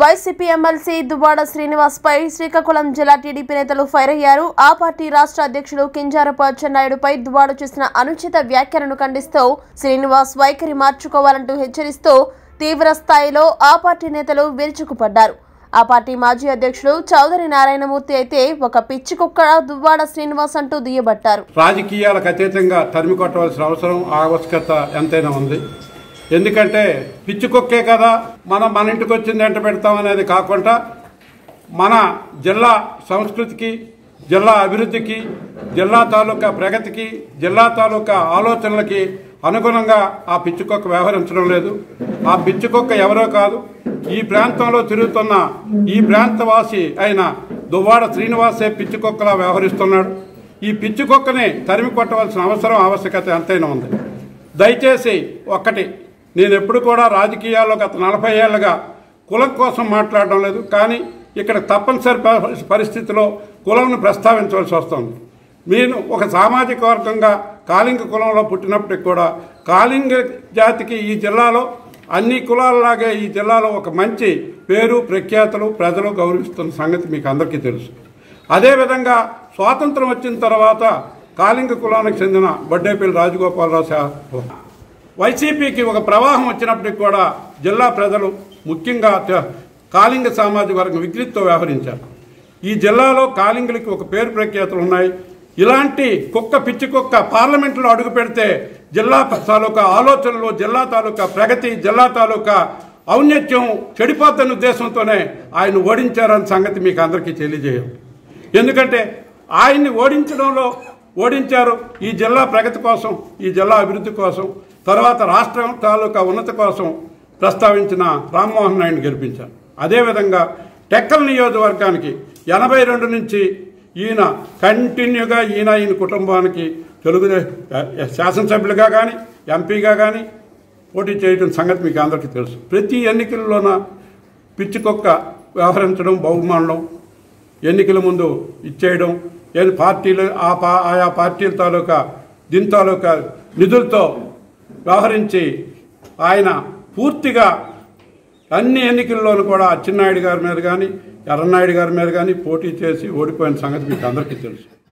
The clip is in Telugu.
వైసీపీ ఎమ్మెల్సీ దువ్వాడ శ్రీనివాస్ పై శ్రీకాకుళం జిల్లా టీడీపీ నేతలు ఫైర్ అయ్యారు. ఆ పార్టీ రాష్ట్ర అధ్యక్షుడు కింజారపు అచ్చెన్నాయుడుపై దువ్వాడ చేసిన అనుచిత వ్యాఖ్యలను ఖండిస్తూ శ్రీనివాస్ వైఖరి మార్చుకోవాలంటూ హెచ్చరిస్తూ తీవ్ర స్థాయిలో ఆ పార్టీ నేతలు విరుచుకుపడ్డారు. ఆ పార్టీ మాజీ అధ్యక్షుడు చౌదరి నారాయణమూర్తి అయితే ఒక పిచ్చి కుక్క దువ్వాడ శ్రీనివాస్ అంటూ దుయ్యబట్టారు. రాజకీయాలకు అతీతంగా తరిమి కొట్టవలసిన అవసరం ఆవశ్యకత ఎంతైనా ఉంది. ఎందుకంటే పిచ్చి కుక్కే కదా మన ఇంటికి వచ్చింది ఎంట పెడతాం అనేది కాకుండా మన జిల్లా సంస్కృతికి, జిల్లా అభివృద్ధికి, జిల్లా తాలూకా ప్రగతికి, జిల్లా తాలూకా ఆలోచనలకి అనుగుణంగా ఆ పిచ్చి కుక్క వ్యవహరించడం లేదు. ఆ పిచ్చి కుక్క ఎవరో కాదు, ఈ ప్రాంతంలో తిరుగుతున్న ఈ ప్రాంతవాసి అయిన దువ్వాడ శ్రీనివాసే పిచ్చి కుక్కలా వ్యవహరిస్తున్నాడు. ఈ పిచ్చి కుక్కని తరిమి కొట్టవలసిన అవసరం ఆవశ్యకత ఎంతైనా ఉంది. దయచేసి ఒక్కటి, నేను ఎప్పుడు కూడా రాజకీయాల్లో గత 40 ఏళ్లుగా కులం కోసం మాట్లాడడం లేదు. కానీ ఇక్కడ తప్పనిసరి పరిస్థితిలో కులంను ప్రస్తావించవలసి వస్తుంది. నేను ఒక సామాజిక వర్గంగా కాళింగ కులంలో పుట్టినప్పటికి కూడా కాళింగ జాతికి ఈ జిల్లాలో అన్ని కులాలలాగే ఈ జిల్లాలో ఒక మంచి పేరు ప్రఖ్యాతులు ప్రజలు గౌరవిస్తున్న సంగతి మీకు అందరికీ తెలుసు. అదేవిధంగా స్వాతంత్రం వచ్చిన తర్వాత కాళింగ కులానికి చెందిన బొడ్డేపల్లి రాజగోపాలరావు వైసీపీకి ఒక ప్రవాహం వచ్చినప్పటికి కూడా జిల్లా ప్రజలు ముఖ్యంగా కాళింగ సామాజిక వర్గం వికృతితో వ్యవహరించారు. ఈ జిల్లాలో కాళింగులకి ఒక పేరు ప్రఖ్యాతులు ఉన్నాయి. ఇలాంటి కుక్క పిచ్చి కుక్క పార్లమెంటులో అడుగు పెడితే జిల్లా తాలూకా ఆలోచనలు, జిల్లా తాలూకా ప్రగతి, జిల్లా తాలూకా ఔన్నత్యం చెడిపోతున్న ఉద్దేశంతోనే ఆయన ఓడించారన్న సంగతి మీకు అందరికీ తెలియజేయం. ఎందుకంటే ఆయన్ని ఓడించారు ఈ జిల్లా ప్రగతి కోసం, ఈ జిల్లా అభివృద్ధి కోసం, తర్వాత రాష్ట్రం తాలూకా ఉన్నత కోసం ప్రస్తావించిన రామ్మోహన్ నాయుడిని గెలిపించారు. అదేవిధంగా టెక్కల్ నియోజకవర్గానికి 82 నుంచి ఈయన కంటిన్యూగా ఈయన కుటుంబానికి శాసనసభ్యులుగా కానీ ఎంపీగా కానీ పోటీ చేయడం సంగతి మీకు అందరికీ తెలుసు. ప్రతి ఎన్నికల్లోన పిచ్చి కుక్క వ్యవహరించడం, బహుమానం ఎన్నికల ముందు ఇచ్చేయడం, పార్టీలు ఆయా పార్టీల తాలూకా దీని తాలూకా నిధులతో వ్యవహరించి ఆయన పూర్తిగా అన్ని ఎన్నికల్లోనూ కూడా అచ్చెన్నాయుడు గారి మీద కానీ ఎర్రన్నాయుడు గారి మీద కానీ పోటీ చేసి ఓడిపోయిన సంగతి మీకు అందరికీ తెలుసు.